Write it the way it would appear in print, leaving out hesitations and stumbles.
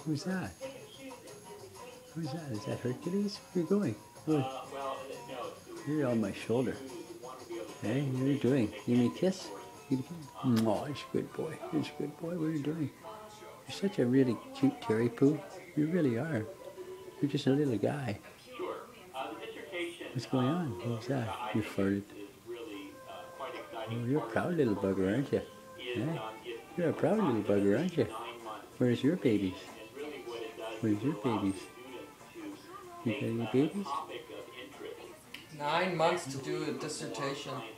Who's that? Who's that? Is that Hercules? Where are you going? Oh, you're on my shoulder. Hey, what are you doing? Give me a kiss? Oh, it's a good boy. It's a good boy. What are you doing? You're such a really cute Yorkiepoo. You really are. You're just a little guy. What's going on? What was that? You farted. Oh, you're a proud little bugger, aren't you? Yeah. You're a proud little bugger, aren't you? Where's your babies? Where's your babies? You got any babies? 9 months to do a dissertation.